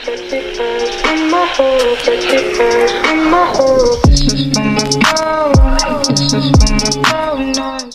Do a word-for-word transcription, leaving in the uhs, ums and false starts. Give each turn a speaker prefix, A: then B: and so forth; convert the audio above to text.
A: Sexy vibes in my hole, sexy vibes in my hole. This is for my phone, this is for my phone.